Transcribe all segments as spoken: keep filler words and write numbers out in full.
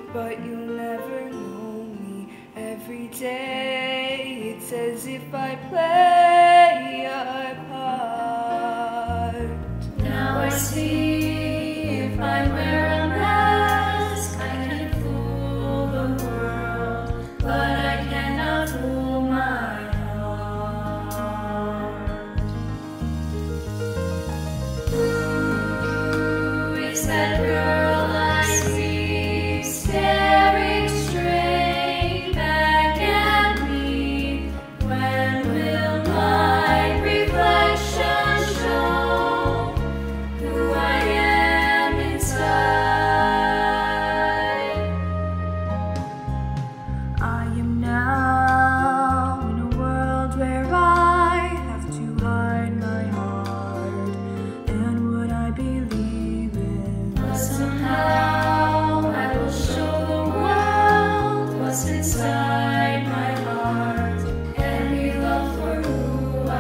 but you'll never know me. Every day it's as if I play a part. Now I see if I wear a mask, I can fool the world, but I cannot fool my heart. Who is that girl I see staring straight back at me? When will my reflection show who I am inside? I am now in a world where I have to hide my heart and what I believe in. But somehow I will show the world what's inside my heart and be loved for who I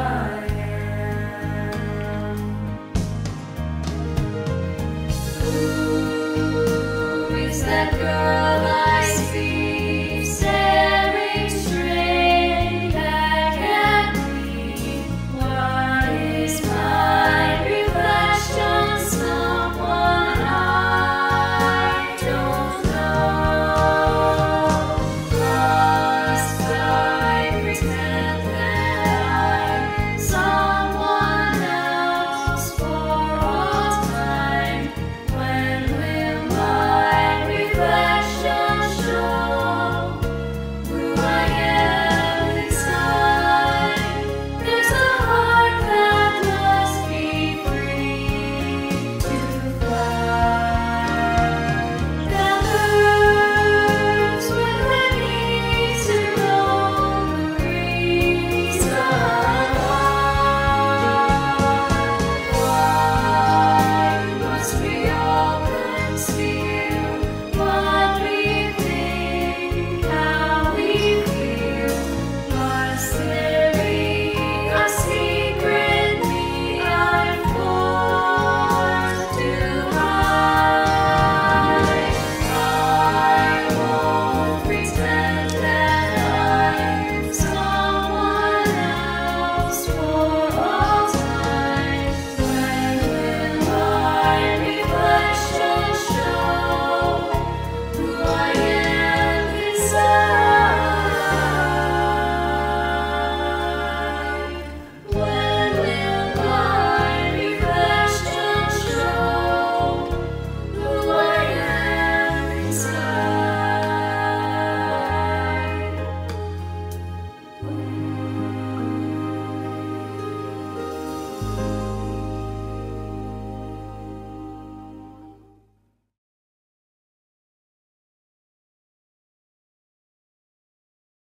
am. Who is that girl